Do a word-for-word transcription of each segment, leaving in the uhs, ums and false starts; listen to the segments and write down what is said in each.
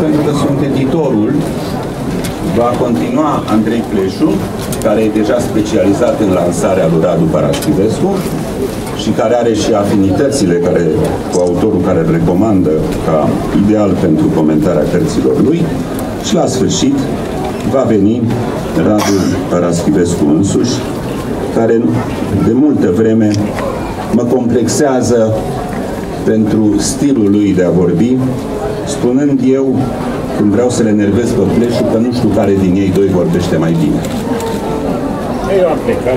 pentru că sunt editorul. Va continua Andrei Pleșu, care e deja specializat în lansarea lui Radu Paraschivescu și care are și afinitățile care, cu autorul care îl recomandă ca ideal pentru comentarea cărților lui. Și la sfârșit va veni Radu Paraschivescu însuși, care de multă vreme mă complexează pentru stilul lui de a vorbi, spunând eu, când vreau să le enervez pe Pleșu, că nu știu care din ei doi vorbește mai bine. Eu am plecat.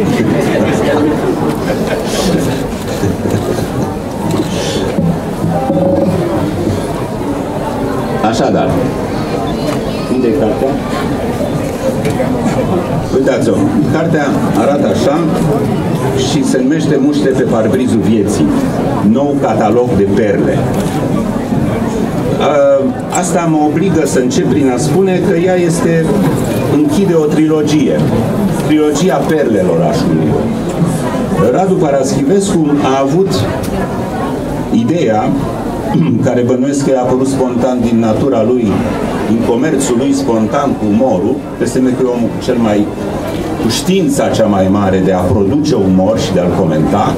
Așadar, unde e cartea? Uitați-o, cartea arată așa și se numește Muște pe parbrizul vieții. Nou catalog de perle. Asta mă obligă să încep prin a spune că ea este, închide o trilogie. Trilogia perlelor, aș numi. Radu Paraschivescu a avut ideea, care bănuiesc că a apărut spontan din natura lui, din comerțul lui spontan cu umorul, peste că e omul cel mai, cu știința cea mai mare de a produce umor și de a-l comenta,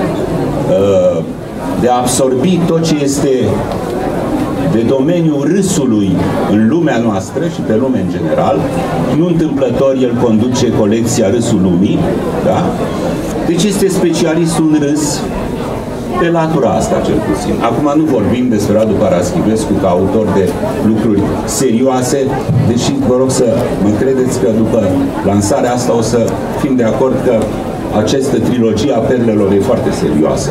de a absorbi tot ce este de domeniul râsului în lumea noastră și pe lume în general. Nu întâmplător el conduce colecția Râsul Lumii, da? Deci este specialist în râs pe latura asta, cel puțin. Acum nu vorbim despre Radu Paraschivescu ca autor de lucruri serioase, deși vă rog să mă credeți că după lansarea asta o să fim de acord că această trilogie a perlelor e foarte serioasă.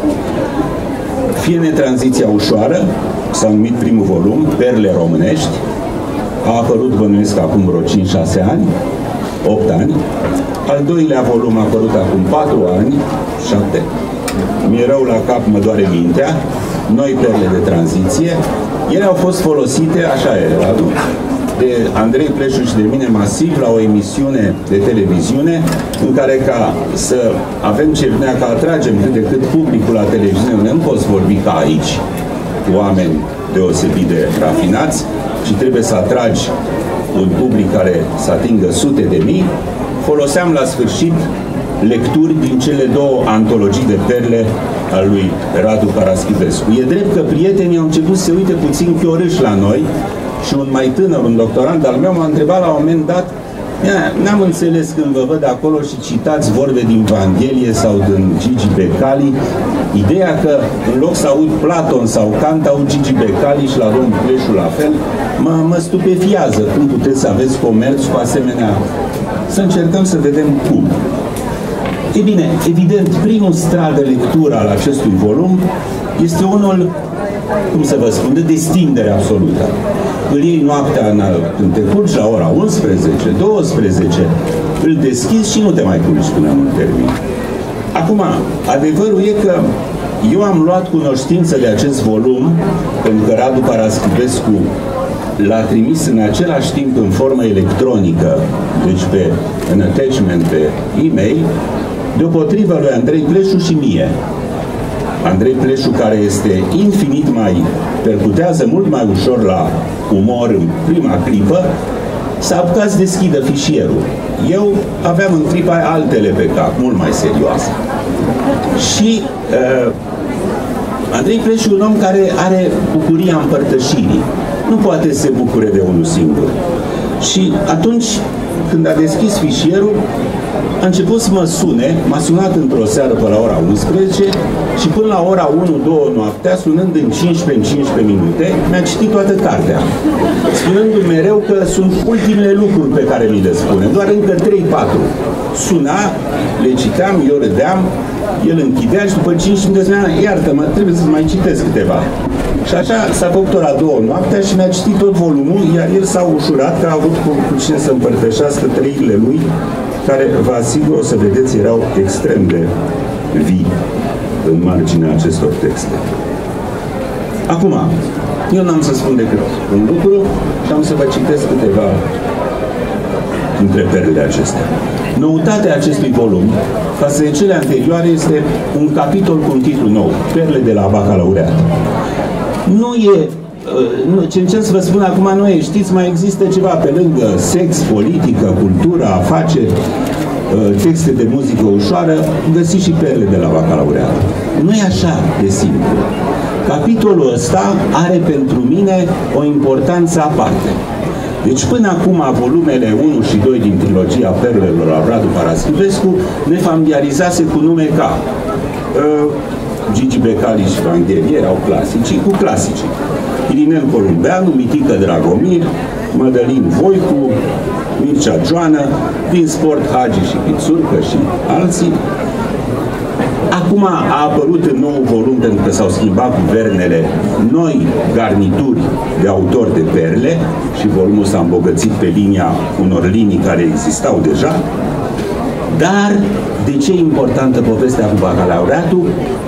Fie tranziția ușoară, s-a numit primul volum, Perle românești, a apărut, bănuiesc, acum vreo cinci șase ani, opt ani. Al doilea volum a apărut acum patru ani, șapte. Mi-e rău la cap, mă doare mintea. Noi perle de tranziție. Ele au fost folosite, așa e, Radu, de Andrei Pleșu și de mine masiv la o emisiune de televiziune în care, ca să avem ce vrea, că atragem cât de cât publicul la televiziune, nu poți vorbi ca aici cu oameni deosebit de rafinați și trebuie să atragi un public care să atingă sute de mii. Foloseam la sfârșit lecturi din cele două antologii de perle al lui Radu Paraschivescu. E drept că prietenii au început să se uite puțin chiorâși la noi și un mai tânăr, un doctorant al meu, m-a întrebat la un moment dat: n-am înțeles când vă văd acolo și citați vorbe din Evanghelie sau din Gigi Becali, ideea că în loc să aud Platon sau Kant, aud Gigi Becali și la domnul Pleșu la fel, mă, mă stupefiază. Cum puteți să aveți comerț cu asemenea? Să încercăm să vedem cum. E bine, evident, primul strat de lectură al acestui volum este unul, cum să vă spun, de destindere absolută. Îl iei noaptea în, când te culci la ora unsprezece, douăsprezece, îl deschizi și nu te mai culci până nu termin. Acum, adevărul e că eu am luat cunoștință de acest volum, pentru că Radu Paraschivescu l-a trimis în același timp în formă electronică, deci pe, în attachment pe e-mail, deopotrivă lui Andrei Pleșu și mie. Andrei Pleșu, care este infinit mai, percutează mult mai ușor la umor în prima clipă, s-a apucat să deschidă fișierul. Eu aveam în clipa aia altele pe cap, mult mai serioase. Și uh, Andrei Pleșu e un om care are bucuria împărtășirii. Nu poate să se bucure de unul singur. Și atunci, când a deschis fișierul, a început să mă sune, m-a sunat într-o seară pe la ora unsprezece și până la ora unu două noaptea, sunând în cincisprezece în cincisprezece minute, mi-a citit toată cartea, spunându-mi mereu că sunt ultimele lucruri pe care mi le spune, doar încă trei patru. Suna, le citeam, eu râdeam, el închidea și după cinci minute spunea: iartă-mă, trebuie să mai citesc câteva. Și așa s-a făcut ora două noaptea și mi-a citit tot volumul, iar el s-a ușurat că a avut cu, cu cine să împărtășească trăirile lui, care, vă asigur, o să vedeți, erau extrem de vii în marginea acestor texte. Acum, eu n-am să spun decât un lucru și am să vă citesc câteva dintre perlele acestea. Noutatea acestui volum, față de cele anterioare, este un capitol cu un titlu nou, Perle de la bacalaureat. Nu e Ce încerc să vă spun acum noi, știți, mai există ceva pe lângă sex, politică, cultură, afaceri, texte de muzică ușoară, găsiți și perle de la bacalaureat. Nu e așa de simplu. Capitolul ăsta are pentru mine o importanță aparte. Deci până acum volumele unu și doi din trilogia Perlelor al Radu Paraschivescu ne familiarizase cu nume ca uh, Gigi Becali și Vanghelie, erau clasici, cu clasici. Irinel Columbeanu, Mitică Dragomir, Mădălin Voicu, Mircea Joană, din sport Hagi și Pițurcă și alții. Acum a apărut în nou volum, pentru că s-au schimbat guvernele, noi garnituri de autori de perle și volumul s-a îmbogățit pe linia unor linii care existau deja. Dar de ce e importantă povestea cu bacalaureatul?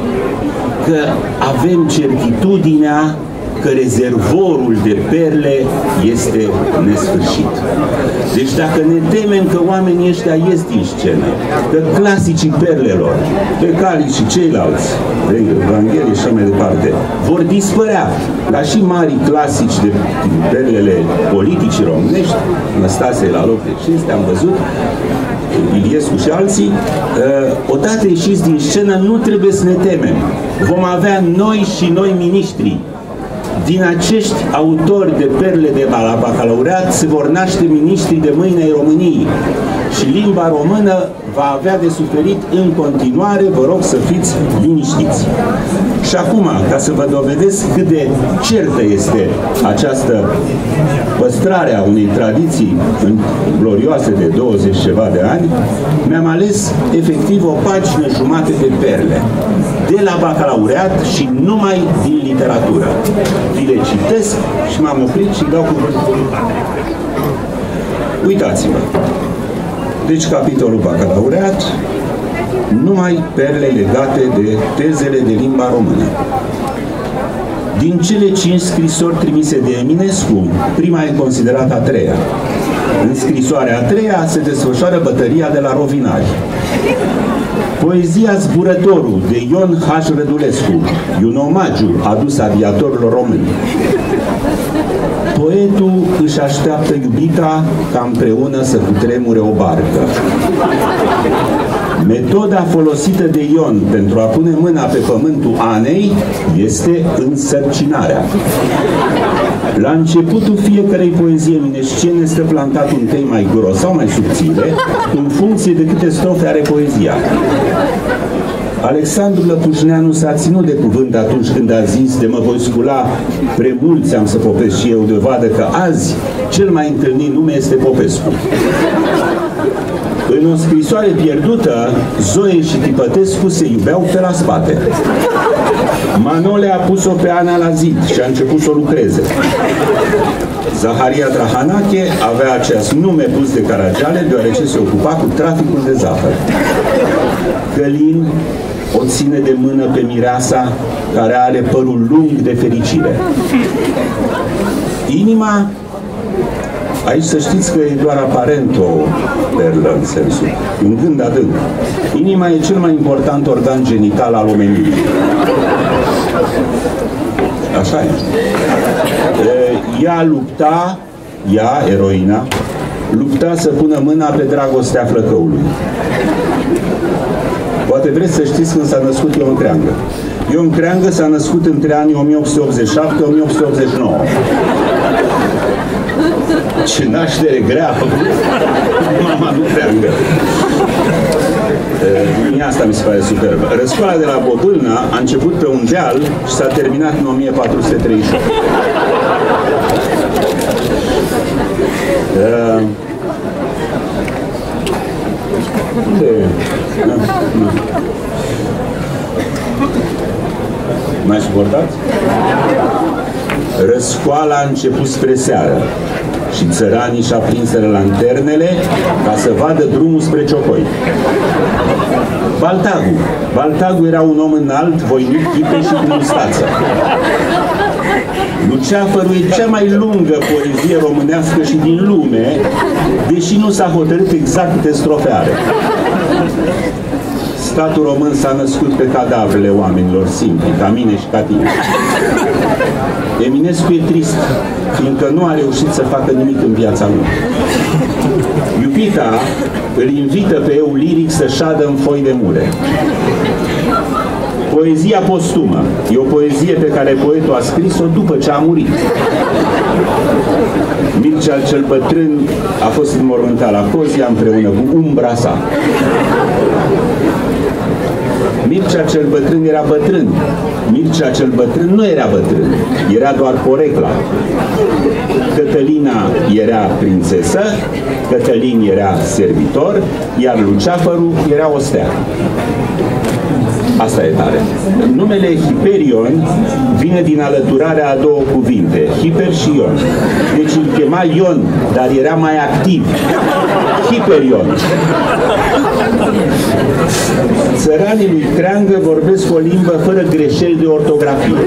Că avem certitudinea că rezervorul de perle este nesfârșit. Deci dacă ne temem că oamenii ăștia ies din scenă, că clasicii perlelor, Becali și ceilalți, Vanghelie și așa mai departe, vor dispărea, ca și mari clasici de perlele politicii românești, Năstase la loc de cinste, am văzut, Iliescu și alții, odată ieșiți din scenă, nu trebuie să ne temem. Vom avea noi și noi miniștri. Din acești autori de perle de la bacalaureat se vor naște miniștrii de mâine ai României. Și limba română va avea de suferit în continuare, vă rog să fiți liniștiți. Și acum, ca să vă dovedesc cât de certă este această păstrare a unei tradiții glorioase de douăzeci ceva de ani, mi-am ales efectiv o pagină jumate de perle. De la bacalaureat și numai din literatură. Vi le citesc și m-am oprit și dau cuvântul. Uitați-vă. Deci, capitolul bacalaureat, numai perle legate de tezele de limba română. Din cele cinci scrisori trimise de Eminescu, prima e considerată a treia. În scrisoarea a treia se desfășoară bătălia de la Rovinari. Poezia Zburătorul de Ion H. Rădulescu e un omagiu adus aviatorilor români. Poetul își așteaptă iubita ca împreună să cutremure o barcă. Metoda folosită de Ion pentru a pune mâna pe pământul Anei este însărcinarea. La începutul fiecărei poezii eminesciene stă plantat un tei mai gros sau mai subțire, în funcție de câte strofe are poezia. Alexandru Lăpușneanu s-a ținut de cuvânt atunci când a zis: de mă voi scula premulți am să popesc și eu, de vadă că azi cel mai întâlnit nume este Popescu. În o scrisoare pierdută, Zoe și Tipătescu se iubeau pe la spate. Manole a pus-o pe Ana la zid și a început să o lucreze. Zaharia Trahanache avea acest nume pus de Caragiale deoarece se ocupa cu traficul de zahăr. Călin o ține de mână pe mireasa care are părul lung de fericire. Inima, aici să știți că e doar aparent o perlă în sensul, un gând adânc. Inima e cel mai important organ genital al omenirii. Așa e. Ea lupta, ea, eroina, lupta să pună mâna pe dragostea flăcăului. Poate vreți să știți când s-a născut Ion Creangă. Ion Creangă s-a născut între anii o mie opt sute optzeci și șapte - o mie opt sute optzeci și nouă. Ce naștere grea a făcut mama lui Creangă. Mie asta mi se pare superbă. Răscoala de la Bobâlna a început pe un deal și s-a terminat în o mie patru sute treizeci și opt. Uh, de, na, na. Mai suportați? Răscoala a început spre seară și țăranii și aprinseră lanternele ca să vadă drumul spre Ciocoi. Baltagu. Baltagu era un om înalt, voinic, chipe și cu mustață. Luceafărul e cea mai lungă poezie românească și din lume, deși nu s-a hotărât exact câte strofe are. Statul român s-a născut pe cadavrele oamenilor simpli, ca mine și ca tine. Eminescu e trist, fiindcă nu a reușit să facă nimic în viața lui. Iubita îl invită pe eu liric să șadă în foi de mure. Poezia postumă e o poezie pe care poetul a scris-o după ce a murit. Mircea cel Bătrân a fost înmormântat la Cozia împreună cu umbra sa. Mircea cel Bătrân era bătrân. Mircea cel Bătrân nu era bătrân, era doar porecla. Cătălina era prințesă, Cătălin era servitor, iar Luceafărul era ostea. Asta e tare. Numele Hiperion vine din alăturarea a două cuvinte, Hiper și Ion. Deci îl chema Ion, dar era mai activ. Hiperion. Țăranii lui Creangă vorbesc o limbă fără greșeli de ortografie.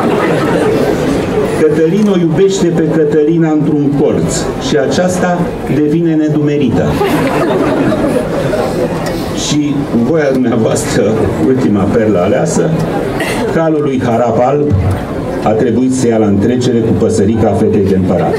Cătălin o iubește pe Cătălina într-un colț și aceasta devine nedumerită. Și în voia dumneavoastră, ultima perlă aleasă, calul lui Harap Alb a trebuit să ia la întrecere cu păsărica fetei de împărat.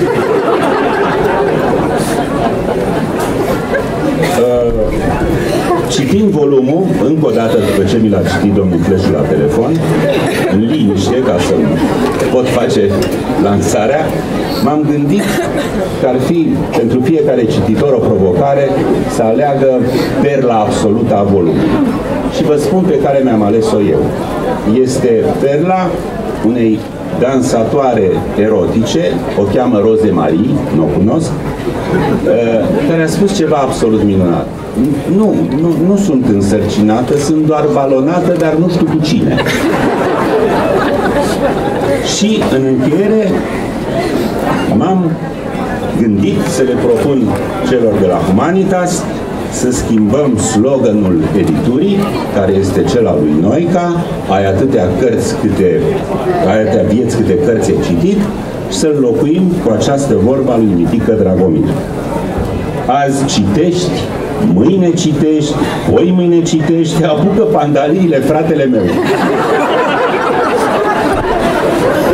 Uh, citind volumul, încă o dată după ce mi l-a citit domnul Fleșu la telefon, în liniște, ca să pot face lansarea, m-am gândit că ar fi pentru fiecare cititor o provocare să aleagă perla absolută a volumului. Și vă spun pe care mi-am ales-o eu. Este perla unei dansatoare erotice, o cheamă Roze Marie, nu o cunosc, care a spus ceva absolut minunat. Nu, nu, nu sunt însărcinată, sunt doar balonată, dar nu știu cu cine. Și în încheiere m-am gândit să le propun celor de la Humanitas să schimbăm sloganul editurii, care este cel al lui Noica, ai atâtea cărți câte, ai atâtea vieți câte cărți ai citit, și să-l locuim cu această vorba lui Mitică Dragomir. Azi citești, mâine citești, poi mâine citești, apucă pandaliile, fratele meu.